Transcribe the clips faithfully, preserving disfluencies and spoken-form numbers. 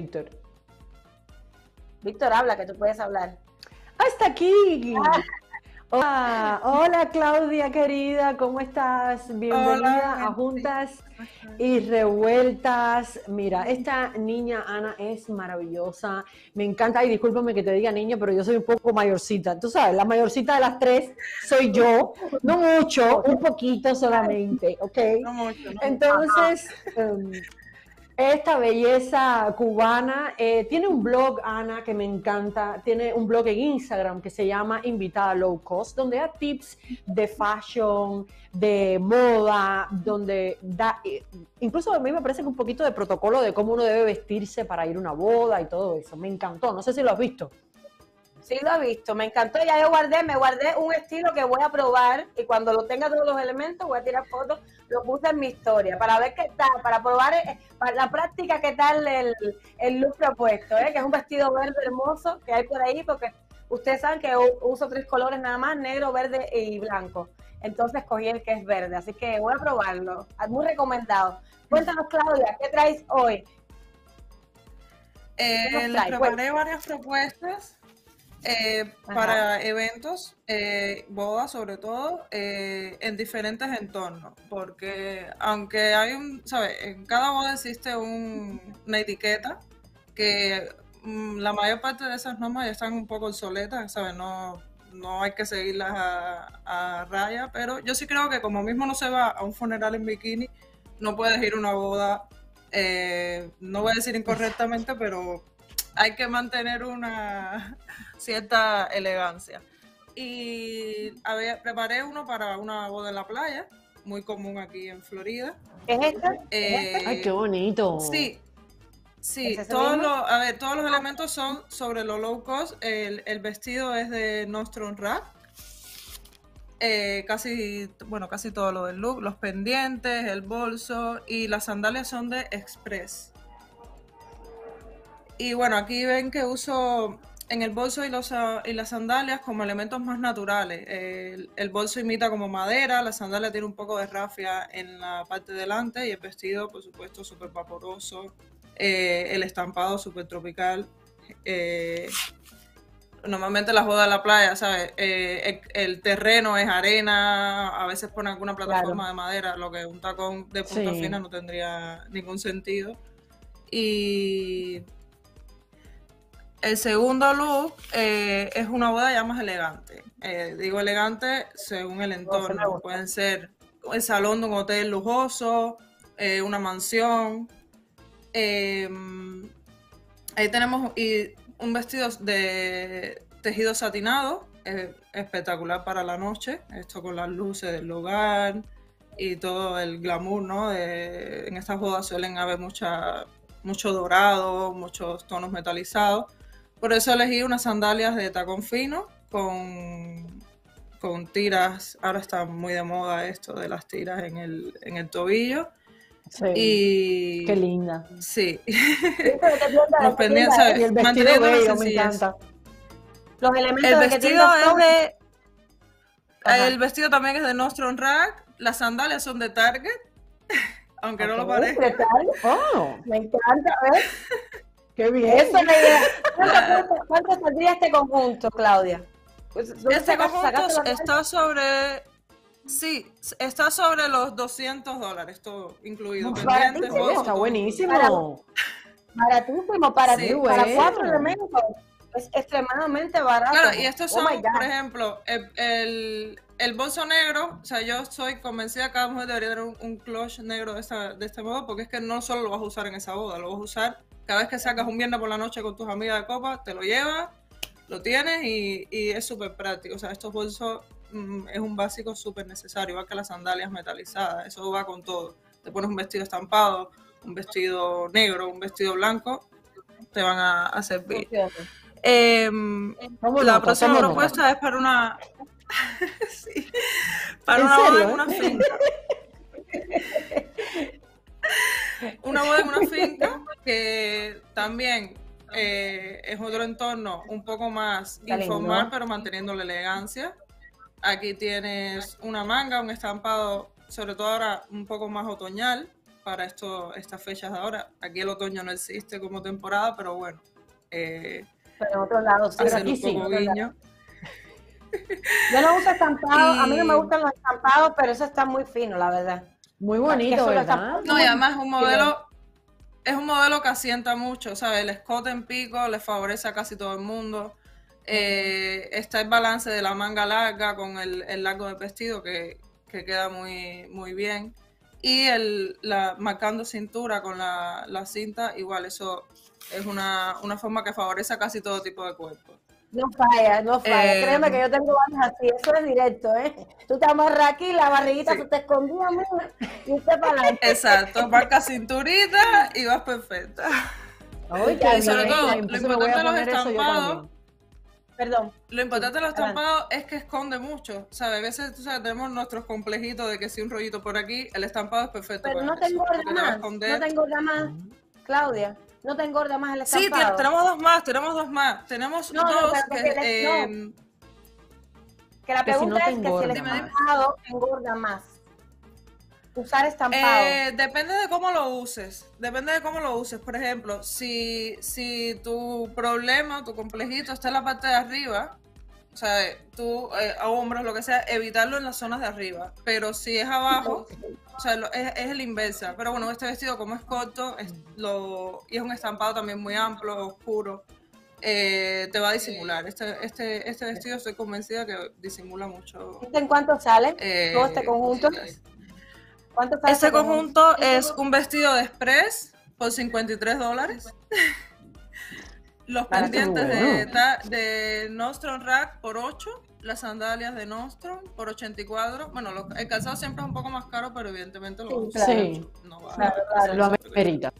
Víctor. Víctor, habla, que tú puedes hablar. ¡Hasta aquí! Hola, hola Claudia querida, ¿cómo estás? Bienvenida Hola, a Juntas y Revueltas. Mira, esta niña Ana es maravillosa, me encanta, y discúlpame que te diga niña, pero yo soy un poco mayorcita, tú sabes, la mayorcita de las tres soy yo, no mucho, un poquito solamente, ¿ok? no mucho, no Entonces, um, esta belleza cubana eh, tiene un blog, Ana, que me encanta, tiene un blog en Instagram que se llama Invitada Low Cost, donde da tips de fashion, de moda, donde da, incluso a mí me parece que un poquito de protocolo de cómo uno debe vestirse para ir a una boda y todo eso, me encantó, no sé si lo has visto. Sí, lo he visto, me encantó, ya yo guardé, me guardé un estilo que voy a probar y cuando lo tenga todos los elementos voy a tirar fotos, lo puse en mi historia para ver qué tal, para probar eh, para la práctica qué tal el, el look propuesto, ¿eh? Que es un vestido verde hermoso que hay por ahí, porque ustedes saben que uso tres colores nada más, negro, verde y blanco, entonces cogí el que es verde, así que voy a probarlo, muy recomendado. Cuéntanos, Claudia, ¿qué traes hoy? Eh, ¿Qué nos les traes? preparé Cuéntanos. varias propuestas eh, para eventos, eh, bodas sobre todo, eh, en diferentes entornos, porque aunque hay un, ¿sabes? En cada boda existe un, una etiqueta que mm, la mayor parte de esas normas ya están un poco obsoletas, ¿sabes? No, no hay que seguirlas a, a raya, pero yo sí creo que como mismo no se va a un funeral en bikini, no puedes ir a una boda, eh, no voy a decir incorrectamente, pero hay que mantener una cierta elegancia. Y a ver, preparé uno para una boda en la playa, muy común aquí en Florida. ¿Es este? Eh, ¿Es este? Ay, qué bonito. Sí, sí, ¿Es ese todos mismo? los, a ver, todos los elementos son sobre lo low cost. El, el vestido es de Nordstrom Rack. Eh, casi, bueno, casi todo lo del look, los pendientes, el bolso y las sandalias son de Express. Y bueno, aquí ven que uso en el bolso y, los, y las sandalias como elementos más naturales. El, el bolso imita como madera, la sandalia tiene un poco de rafia en la parte de delante y el vestido, por supuesto, súper vaporoso. Eh, el estampado súper tropical. Eh, normalmente las bodas de la playa, ¿sabes? Eh, el, el terreno es arena, a veces ponen alguna plataforma claro. de madera, lo que un tacón de punta sí. fina no tendría ningún sentido. Y el segundo look eh, es una boda ya más elegante. Eh, digo elegante según el entorno. Pueden ser el salón de un hotel lujoso, eh, una mansión. Eh, ahí tenemos y un vestido de tejido satinado, eh, espectacular para la noche. Esto con las luces del lugar y todo el glamour, ¿no? De, en estas bodas suelen haber mucha, mucho dorado, muchos tonos metalizados. Por eso elegí unas sandalias de tacón fino con, con tiras. Ahora está muy de moda esto de las tiras en el, en el tobillo. Sí. Y qué linda. Sí. Los pendientes, ¿sabes? Y el vestido bello, me encanta. Los elementos el de vestido es de... Ajá. El vestido también es de Nordstrom Rack. Las sandalias son de Target. Aunque okay. no lo parezca. Oh, me encanta, ¿ves? ¡Qué bien! Eso me idea. ¿Cuánto, cuánto saldría este conjunto, Claudia? Pues, este conjunto está sobre... Sí, está sobre los doscientos dólares, todo incluido. Pendientes, bolsos, está buenísimo. Para, baratísimo, para, sí, ti, para bueno. cuatro elementos. Es extremadamente barato. Claro, y estos son, oh por ejemplo, el, el, el bolso negro. O sea, yo soy convencida que cada mujer debería tener un, un clutch negro de, esta, de este modo, porque es que no solo lo vas a usar en esa boda, lo vas a usar cada vez que sacas un viernes por la noche con tus amigas de copa, te lo llevas, lo tienes y, y es súper práctico. O sea, estos bolsos mm, es un básico súper necesario, igual que las sandalias metalizadas, eso va con todo. Te pones un vestido estampado, un vestido negro, un vestido blanco, te van a, a servir. Eh, la nota, próxima propuesta nota. Es para una sí, para una boda en una finca. Una boda en una finca que también eh, es otro entorno un poco más Está informal, lindo. Pero manteniendo la elegancia. Aquí tienes una manga, un estampado, sobre todo ahora un poco más otoñal, para esto, estas fechas de ahora. Aquí el otoño no existe como temporada, pero bueno. Eh, pero en otros lados sí. hacer aquí un sí, poco en otros guiño. Yo no uso estampados, a mí no me Y- gustan los estampados, pero eso está muy fino, la verdad. Muy Que bonito, eso lo ¿verdad? estampamos No, y además es un Sí, modelo, es un modelo que asienta mucho, ¿sabes? El escote en pico le favorece a casi todo el mundo. Eh, está el balance de la manga larga con el, el largo del vestido que, que queda muy, muy bien. Y el, la, marcando cintura con la, la cinta, igual, eso es una, una forma que favorece a casi todo tipo de cuerpo. No falla, no falla. Eh, Créeme que yo tengo varios así, eso es directo, ¿eh? Tú te amarras aquí, la barriguita Sí. se te escondía, mira, y usted para adelante. Exacto, marca cinturita y vas perfecta. Ay, Y qué sobre bien, todo, lo entonces me voy a importante de los poner eso yo estampados, también. Perdón. Lo importante de los Sí, adelante. estampados es que esconde mucho, ¿sabes? A veces, tú sabes, tenemos nuestros complejitos de que si un rollito por aquí, el estampado es perfecto Pero para no te eso, engorda porque te va a más, esconder. no te engorda más, Claudia, no te engorda más el Sí, estampado. te- tenemos dos más, tenemos dos más. Tenemos No, no, dos pero que... que te- eh, no. Que la Que si pregunta no te es que si el engorda más. estampado engorda más. Usar estampado. Eh, depende de cómo lo uses, depende de cómo lo uses. Por ejemplo, si, si tu problema, tu complejito está en la parte de arriba, o sea, tú, eh, a hombros, lo que sea, evitarlo en las zonas de arriba. Pero si es abajo, o sea, lo- es, es el inversa. Pero bueno, este vestido como es corto es lo, y es un estampado también muy amplio, oscuro, eh, te va a disimular. Este, este, este vestido estoy convencida que disimula mucho. ¿Este en cuánto sale? eh, Todo este conjunto. cositas. ¿Cuánto sale Este conjunto Este es un vestido de express por cincuenta y tres dólares. Los Barato. pendientes Bueno. de, ta- de Nordstrom Rack por ocho. Las sandalias de Nordstrom por ochenta y cuatro. Bueno, lo- el calzado siempre es un poco más caro, pero evidentemente lo Sí, usas claro. mucho. No va a Claro, hacer claro. Lo eso, porque- amerita.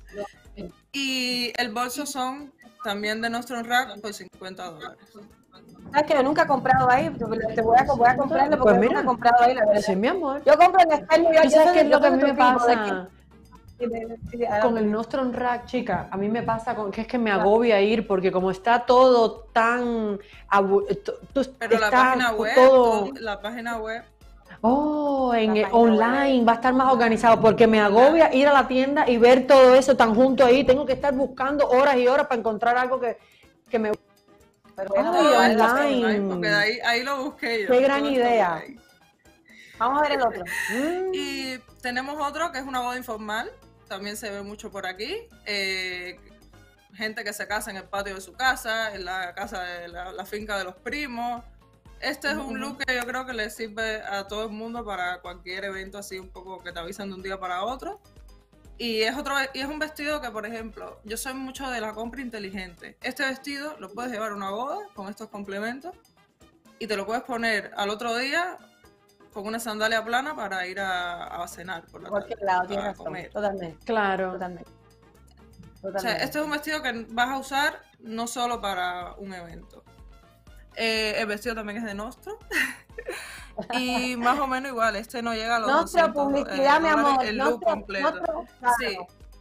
Y el bolso son también de Nordstrom Rack por cincuenta dólares. ¿Sabes que yo nunca he comprado ahí? Te voy a, voy a comprarle porque Pues yo mira. nunca he comprado ahí, la verdad. Sí, mi amor. Yo compro en externo. Yo, ¿Tú yo sabes soy- qué es yo lo que a soy mí de me tu equipo, de pasa que- Sí, de- sí, de- con adelante. el Nostrum Rack, chica? A mí me pasa con que es que me agobia ir porque como está todo tan... abu- t- tú- Pero la está página web, todo... todo- la página web, Oh, en La el- página online va a estar más organizado porque me agobia ir a la tienda y ver todo eso tan junto ahí. Tengo que estar buscando horas y horas para encontrar algo que, que me... Pero Ay, bueno, todo vamos a ver esto el está otro. online. online, porque de ahí, ahí lo busqué yo. Qué gran todo está idea. por ahí. Vamos a ver el otro. Mm, Y tenemos otro que es una boda informal, también se ve mucho por aquí. Eh, gente que se casa en el patio de su casa, en la casa de la, la finca de los primos. Este es un look que yo creo que le sirve a todo el mundo para cualquier evento así un poco que te avisan de un día para otro. Y es otro y es un vestido que, por ejemplo, yo soy mucho de la compra inteligente. Este vestido lo puedes llevar a una boda con estos complementos y te lo puedes poner al otro día con una sandalia plana para ir a, a cenar por la Por tarde, cualquier lado, tienes para razón. comer. Totalmente, claro. totalmente. O sea, totalmente. este es un vestido que vas a usar no solo para un evento. Eh, el vestido también es de Nostro. Y más o menos igual, este no llega a los Nuestra doscientos publicidad, mi dólares amor. el look Nuestro- completo. nuestro- claro. Sí.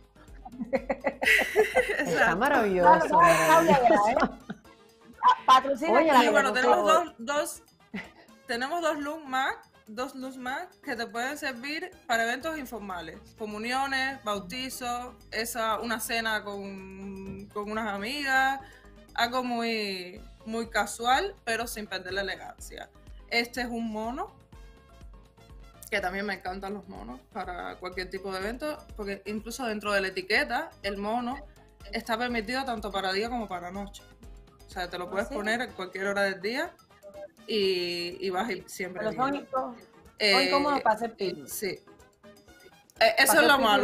Está Exacto. maravilloso. Claro, claro, Claudia, maravilloso. ya, ¿eh? Ah, Patrocina Oye, Claudia, Y bueno, por tenemos favor. dos, dos, tenemos dos looks más, dos looks más que te pueden servir para eventos informales, comuniones, bautizos, esa, una cena con, con unas amigas, algo muy, muy casual, pero sin perder la elegancia. Este es un mono, que también me encantan los monos para cualquier tipo de evento, porque incluso dentro de la etiqueta, el mono está permitido tanto para día como para noche. O sea, te lo puedes ¿sí? poner en cualquier hora del día y, y vas a ir siempre Pero son bien. incómodos Eh, son incómodos para hacer pipí. Sí. Eh, eso es lo malo.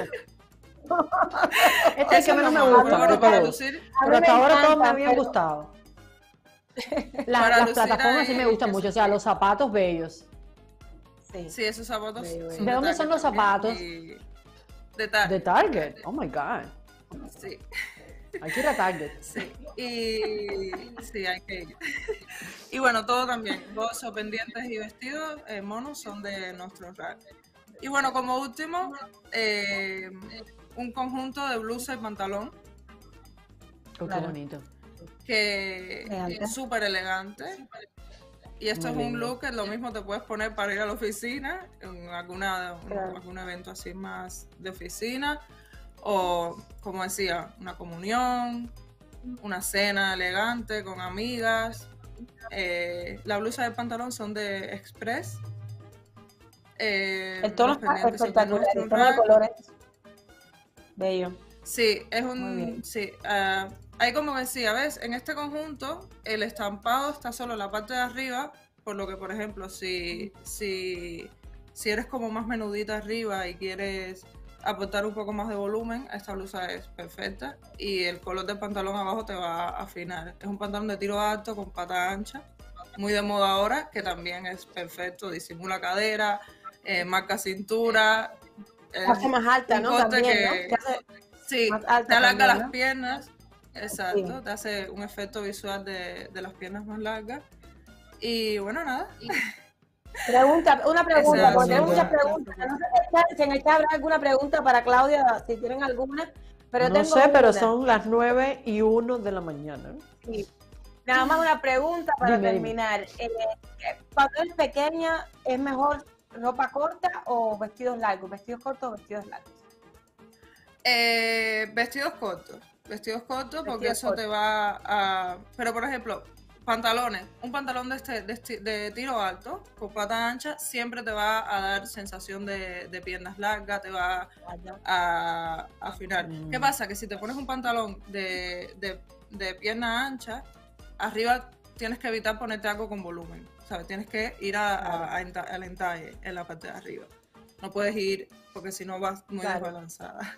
Este es el Eso que es menos lo me malo, gusta pero de bueno, para todos. lucir, A mí Pero hasta me ahora todos me encanta, habían pero- gustado. La- Para las lucir plataformas sí ahí, me gustan eso mucho, o sea, los zapatos bellos. Sí. sí, esos zapatos. Sí, bueno. son ¿De dónde Target son los también zapatos? y- De Target. De Target. Oh my God. Sí. Hay que ir a Target. Sí, y sí, hay que ir. Y bueno, todo también, bolsos, pendientes y vestidos, eh, monos son de nuestro rack. Y bueno, como último, eh, un conjunto de blusa y pantalón, Oh, qué Claro. bonito. que Elegante. es súper elegante. Y esto Muy es un lindo. look que lo mismo te puedes poner para ir a la oficina, en alguna, un- Claro. algún evento así más de oficina, o como decía, una comunión, una cena elegante con amigas. Eh, la blusa y el pantalón son de Express. Eh, El tono los está pendientes son de espectacular, el Nordstrom tono de Rack. colores. Bello. Sí, es Muy un. bien. Sí, ah, hay como decía, ¿ves? En este conjunto, el estampado está solo en la parte de arriba, por lo que, por ejemplo, si, si, si eres como más menudita arriba y quieres aportar un poco más de volumen, esta blusa es perfecta. Y el color del pantalón abajo te va a afinar. Es un pantalón de tiro alto con pata ancha, muy de moda ahora, que también es perfecto, disimula cadera, eh, marca cintura. Te Es hace más alta, un ¿no? corte También, ¿no? que. Te hace Sí, más te alta alarga también, las ¿no? piernas, exacto, Sí. te hace un efecto visual de, de las piernas más largas. Y bueno, nada. Pregunta, una pregunta, Esa porque tengo son muchas las- preguntas. las No sé si está- si en el chat habrá alguna pregunta para Claudia, si tienen alguna, pero No tengo sé, pero una. son las nueve y uno de la mañana. Sí. Nada más una pregunta para Dime, dime. terminar. Eh, cuando eres pequeña, ¿es mejor ropa corta o vestidos largos? ¿Vestidos cortos o vestidos largos? Eh, vestidos cortos, vestidos cortos porque Vestidos eso te va a... Pero por ejemplo, pantalones, un pantalón de, este, de, este- de tiro alto, con pata ancha, siempre te va a dar sensación de, de piernas largas, te va a afinar. Mm. ¿Qué pasa? Que si te pones un pantalón de, de, de pierna ancha, arriba tienes que evitar ponerte algo con volumen, ¿sabes? Tienes que ir a, a- a enta- al entalle en la parte de arriba. No puedes ir porque si no vas muy Claro. desbalanzada.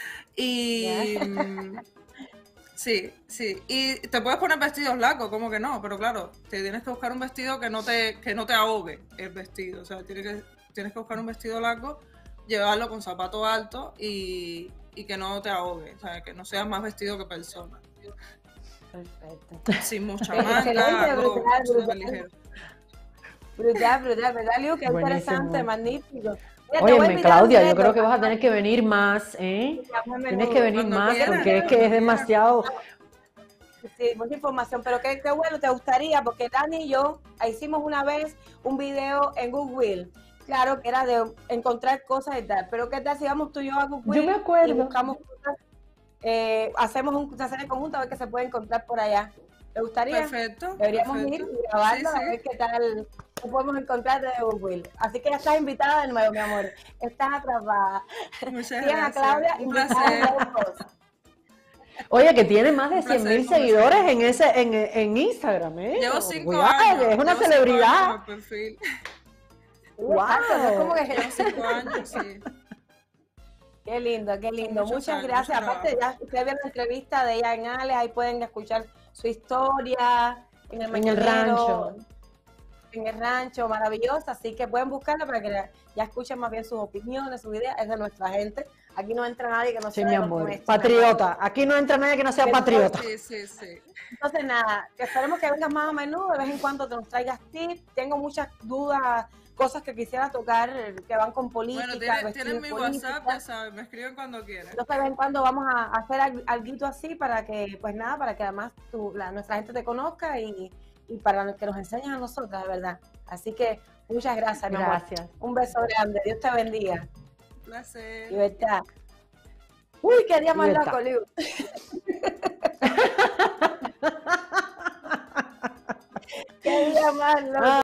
Y Ya. mm, sí, sí. Y te puedes poner vestidos largos, como que no, pero claro, te tienes que buscar un vestido que no te, que no te ahogue el vestido. O sea, tienes que, tienes que buscar un vestido largo, llevarlo con zapato alto y, y que no te ahogue, o sea, que no seas más vestido que persona. Perfecto. Sin mucha Excelente, manga, algo brutal, súper brutal. ligero. Brutal, brutal, ¿verdad, Liu? Qué Buenísimo. interesante, magnífico. Mira, te voy a Óyeme, invitar a un Claudia, yo reto. creo que vas a tener que venir más, ¿eh? Llamo a Tienes menudo. que venir Cuando más quieras, porque es que cuando es quieras. demasiado... Sí, mucha información, pero qué, qué bueno, te gustaría, porque Dani y yo hicimos una vez un video en Goodwill, claro, que era de encontrar cosas y tal, pero qué tal si vamos tú y yo a Goodwill Yo me acuerdo. y buscamos cosas, eh, hacemos un, una serie conjunta a ver qué se puede encontrar por allá. ¿Te gustaría? Perfecto. Deberíamos perfecto. ir y grabarlo Sí, sí. a ver qué tal qué podemos encontrar de Goodwill. Así que ya estás invitada de nuevo, mi amor. Estás atrapada. Muchas Sigan a gracias. Claudia, Un invitada placer. a Low Cost. Oye, que tiene más de Un cien placer mil conversar seguidores con en ese en, en Instagram, ¿eh? Llevo cinco Cuidado, años. que es una llevo cinco celebridad. años en el perfil. Wow. Exacto, no es como que Llevo cinco años, sí. Qué lindo, qué lindo. muchos Muchas años, gracias. mucho Aparte, ya ustedes vieron la entrevista de ella en Ale, ahí pueden escuchar su historia en el, En el mañanero, rancho. En el rancho, maravillosa. Así que pueden buscarla para que ya escuchen más bien sus opiniones, sus ideas. Es de nuestra gente. Aquí no entra nadie que no Sí, sea mi de los amor. nuestros. Patriota. Aquí no entra nadie que no sea patriota. Sí, sí, sí. Entonces, nada, que esperemos que vengas más a menudo, de vez en cuando te nos traigas tips. Tengo muchas dudas, cosas que quisiera tocar que van con política. Bueno, tienen, vestidos tienen mi política. WhatsApp, ya saben, me escriben cuando quieran. Entonces, de vez en cuando vamos a hacer al- alguito así para que, pues nada, para que además tu, la, nuestra gente te conozca y, y para que nos enseñes a nosotras, de verdad. Así que muchas gracias, mi amor. Gracias. Un beso grande. Dios te bendiga. Un placer. Libertad. Uy, qué día más Libertad. loco, Liu. Qué día más loco.